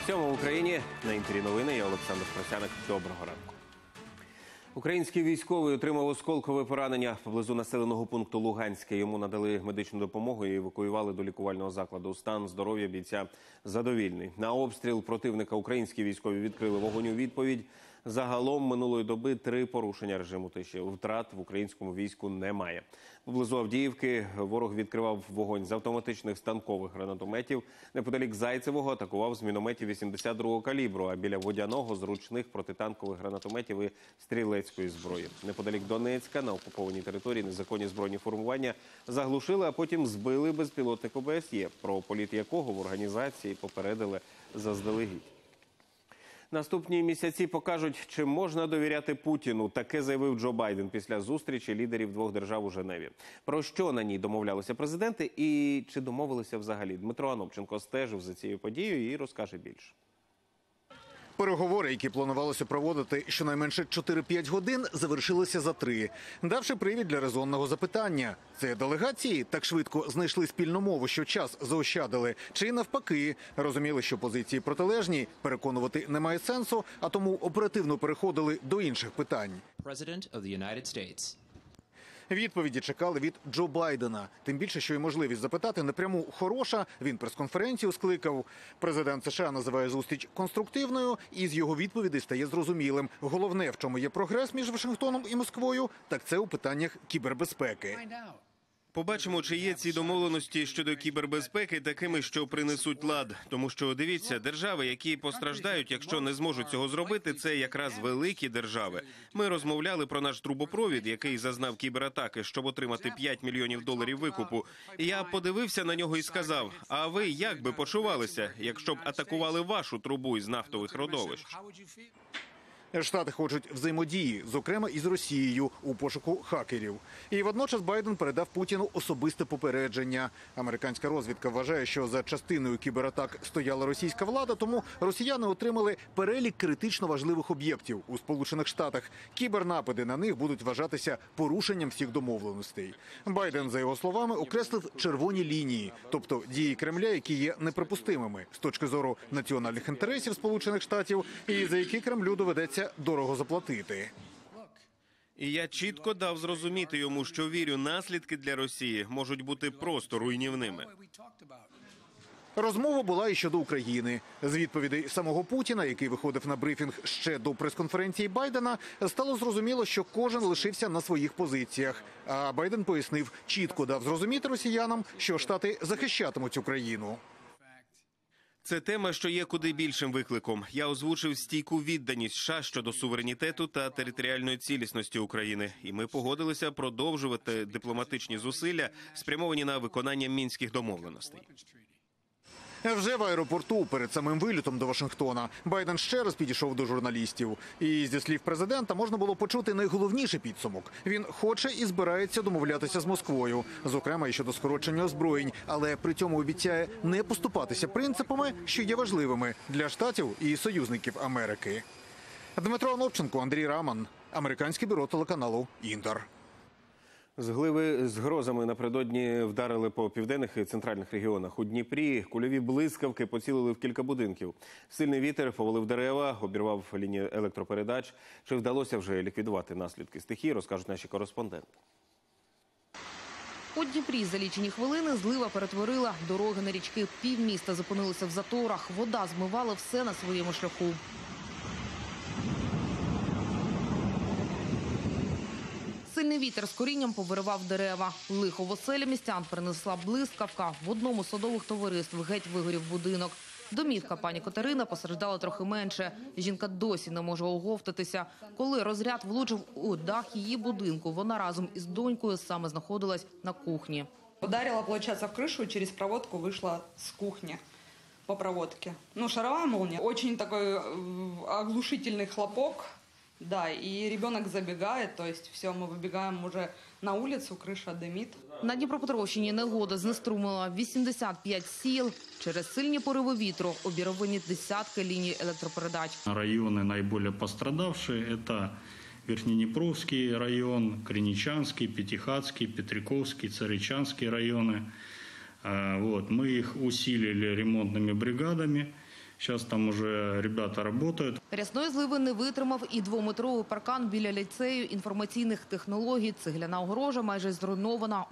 Сьома в Україні. На інтері новини. Я Олександр Просяник. Доброго ранку. Український військовий отримав осколкове поранення поблизу населеного пункту Луганське. Йому надали медичну допомогу і евакуювали до лікувального закладу. Стан здоров'я бійця задовільний. На обстріл противника українські військові відкрили вогонь у відповідь. Загалом минулої доби 3 порушення режиму тиші. Втрат в українському війську немає. Поблизу Авдіївки ворог відкривав вогонь з автоматичних станкових гранатометів. Неподалік Зайцевого атакував з мінометів 82-го калібру, а біля Водяного – з ручних протитанкових гранатометів і стрілецької зброї. Неподалік Донецька на окупованій території незаконні збройні формування заглушили, а потім збили безпілотник ОБСЄ, про політ якого в організації попередили заздалегідь. Наступні місяці покажуть, чи можна довіряти Путіну. Таке заявив Джо Байден після зустрічі лідерів двох держав у Женеві. Про що на ній домовлялися президенти і чи домовилися взагалі? Дмитро Анопченко стежив за цією подією і розкаже більше. Переговори, які планувалося проводити щонайменше 4-5 годин, завершилися за 3, давши привід для резонного запитання. Це делегації так швидко знайшли спільну мову, що час заощадили? Чи навпаки, розуміли, що позиції протилежні, переконувати немає сенсу, а тому оперативно переходили до інших питань? Відповіді чекали від Джо Байдена. Тим більше, що й можливість запитати напряму хороша. Він прес-конференцію скликав. Президент США називає зустріч конструктивною, і з його відповідей стає зрозумілим. Головне, в чому є прогрес між Вашингтоном і Москвою, так це у питаннях кібербезпеки. Побачимо, чи є ці домовленості щодо кібербезпеки такими, що принесуть лад. Тому що, дивіться, держави, які постраждають, якщо не зможуть цього зробити, це якраз великі держави. Ми розмовляли про наш трубопровід, який зазнав кібератаки, щоб отримати $5 мільйонів викупу. І я подивився на нього і сказав, а ви як би почувалися, якщо б атакували вашу трубу із нафтових родовищ? Штати хочуть взаємодії, зокрема із Росією, у пошуку хакерів. І водночас Байден передав Путіну особисте попередження. Американська розвідка вважає, що за частиною кібератак стояла російська влада, тому росіяни отримали перелік критично важливих об'єктів у Сполучених Штатах. Кібернапади на них будуть вважатися порушенням всіх домовленостей. Байден, за його словами, окреслив червоні лінії, тобто дії Кремля, які є неприпустимими з точки зору національних інтересів Сполучених Штатів і за які Кремлю доведеться дорого заплатити. І я чітко дав зрозуміти йому, що вірю, наслідки для Росії можуть бути просто руйнівними. Розмова була і щодо України. З відповідей самого Путіна, який виходив на брифінг ще до прес-конференції Байдена, стало зрозуміло, що кожен лишився на своїх позиціях. А Байден пояснив, чітко дав зрозуміти росіянам, що Штати захищатимуть Україну. Це тема, що є куди більшим викликом. Я озвучив стійку відданість США щодо суверенітету та територіальної цілісності України. І ми погодилися продовжувати дипломатичні зусилля, спрямовані на виконання мінських домовленостей. Вже в аеропорту перед самим вилітом до Вашингтона Байден ще раз підійшов до журналістів. І зі слів президента можна було почути найголовніший підсумок. Він хоче і збирається домовлятися з Москвою, зокрема і щодо скорочення озброєнь, але при цьому обіцяє не поступатися принципами, що є важливими для Штатів і союзників Америки. Дмитро Анопченко, Андрій Раман, Американське бюро телеканалу «Інтер». Згливи з грозами напередодні вдарили по південних і центральних регіонах. У Дніпрі кульові блискавки поцілили в кілька будинків. Сильний вітер повалив дерева, обірвав лінії електропередач. Чи вдалося вже ліквідувати наслідки стихії, розкажуть наші кореспонденти. У Дніпрі за лічені хвилини злива перетворила дороги на річки. Півміста зупинилися в заторах. Вода змивала все на своєму шляху. Сильний вітер з корінням повиривав дерева. Лихо в оселі містян принесла блискавка. В одному з садових товариств геть вигорів будинок. Домівка пані Катерина постраждала трохи менше. Жінка досі не може оговтатися. Коли розряд влучив у дах її будинку, вона разом із донькою саме знаходилась на кухні. Ударила, получается, в крышу и через проводку вышла с кухни по проводке. Шаровая молния. Очень такой оглушительный хлопок. Да, и ребенок забегает, то есть все, мы выбегаем уже на улицу, крыша дымит. На Дніпропетровщині негода знеструмила 85 сіл. Через сильні пориви вітру обірвані десятки ліній електропередач. Районы наиболее пострадавшие – это Верхнеднепровский район, Криничанский, Пятихатский, Петриковский, Царичанский районы. Мы их усилили ремонтными бригадами. Сейчас там уже ребята работают. Рясної зливи не витримав і двометровий паркан біля ліцею інформаційних технологій. Цегляна огорожа майже зруйнована.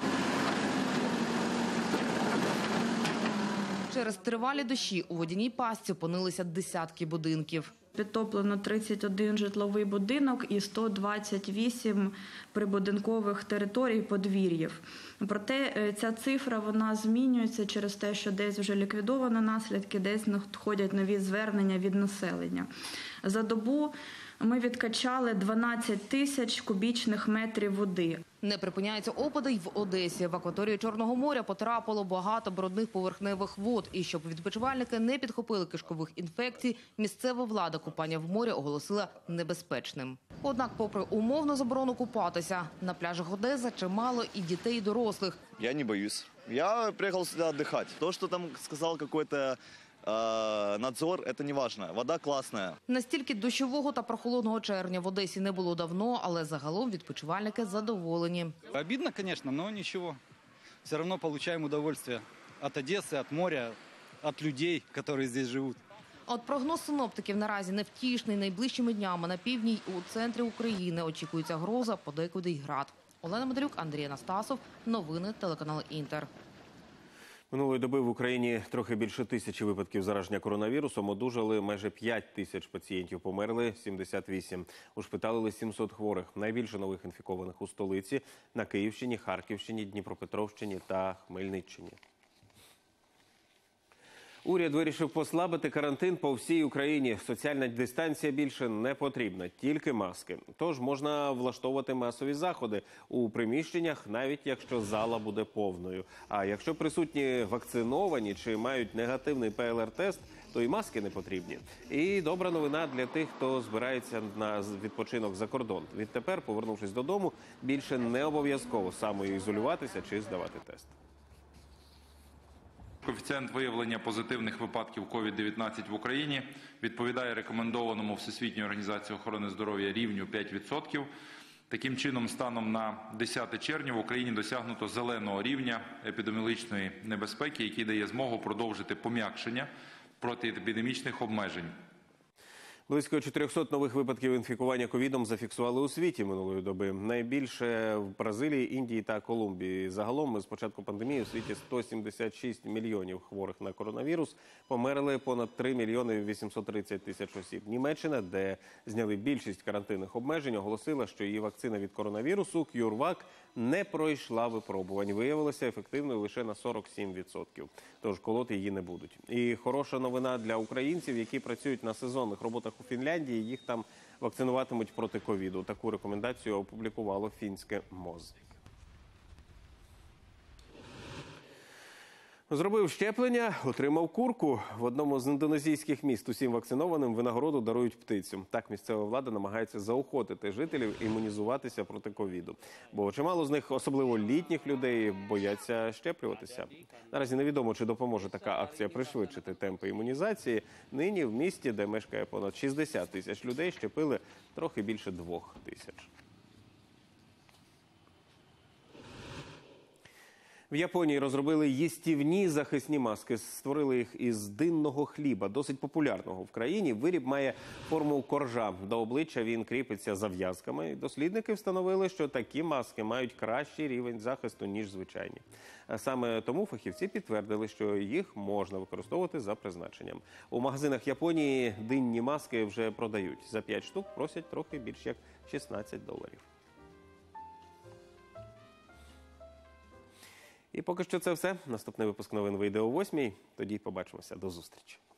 Через тривалі дощі у водяній пастці опинилися десятки будинків. Підтоплено 31 житловий будинок і 128 прибудинкових територій подвір'їв. Проте ця цифра вона змінюється через те, що десь вже ліквідовано наслідки, десь надходять нові звернення від населення. За добу ми відкачали 12 тисяч кубічних метрів води. Не припиняються опади й в Одесі. В акваторію Чорного моря потрапило багато брудних поверхневих вод. І щоб відпочивальники не підхопили кишкових інфекцій, місцева влада купання в морі оголосила небезпечним. Однак, попри умовну заборону купатися, на пляжах Одеси чимало і дітей, і дорослих. Я не боюсь. Я приехал сюда отдыхать. То, что там сказал какой-то надзор, это не важно. Вода классная. Настільки дощового та прохолодного червня в Одесі не було давно, але загалом відпочивальники задоволені. Обидно, конечно, но ничего. Все равно получаем удовольствие от Одессы, от моря, от людей, которые здесь живут. От прогноз синоптиків наразі невтішний. Найближчими днями на півдні й у центрі України очікується гроза, подекуди й град. Олена Медалюк, Андрій Анастасов. Новини телеканал Інтер. Минулої доби в Україні трохи більше 1000 випадків зараження коронавірусом. Одужали майже 5000 пацієнтів, померли 78. Ушпиталили 700 хворих. Найбільше нових інфікованих у столиці, на Київщині, Харківщині, Дніпропетровщині та Хмельниччині. Уряд вирішив послабити карантин по всій Україні. Соціальна дистанція більше не потрібна, тільки маски. Тож можна влаштовувати масові заходи у приміщеннях, навіть якщо зала буде повною. А якщо присутні вакциновані чи мають негативний ПЛР-тест, то і маски не потрібні. І добра новина для тих, хто збирається на відпочинок за кордон. Відтепер, повернувшись додому, більше не обов'язково самоізолюватися чи здавати тест. Коефіцієнт виявлення позитивних випадків COVID-19 в Україні відповідає рекомендованому Всесвітньою організацією охорони здоров'я рівню 5%. Таким чином, станом на 10 червня в Україні досягнуто зеленого рівня епідеміологічної небезпеки, який дає змогу продовжити пом'якшення протиепідемічних обмежень. Близько 400 нових випадків інфікування ковідом зафіксували у світі минулої доби. Найбільше в Бразилії, Індії та Колумбії. Загалом з початку пандемії у світі 176 мільйонів хворих на коронавірус. Померли понад 3 мільйони 830 тисяч осіб. Німеччина, де зняли більшість карантинних обмежень, оголосила, що її вакцина від коронавірусу CureVac не пройшла випробувань. Виявилася ефективною лише на 47%. Тож колоти її не будуть. І хороша новина для українців, які працюють на сезонних роботах у Фінляндії. Їх там вакцинуватимуть проти ковіду. Таку рекомендацію опублікувало фінське МОЗ. Зробив щеплення, отримав курку. В одному з індонезійських міст усім вакцинованим винагороду дарують птицю. Так місцева влада намагається заохотити жителів імунізуватися проти ковіду. Бо чимало з них, особливо літніх людей, бояться щеплюватися. Наразі невідомо, чи допоможе така акція пришвидшити темпи імунізації. Нині в місті, де мешкає понад 60 тисяч людей, щепили трохи більше 2000. В Японії розробили їстівні захисні маски. Створили їх із динного хліба, досить популярного в країні. Виріб має форму коржа. До обличчя він кріпиться зав'язками. Дослідники встановили, що такі маски мають кращий рівень захисту, ніж звичайні. Саме тому фахівці підтвердили, що їх можна використовувати за призначенням. У магазинах Японії динні маски вже продають. За 5 штук просять трохи більш як $16. І поки що це все. Наступний випуск новин вийде о 8:00. Тоді побачимося. До зустрічі.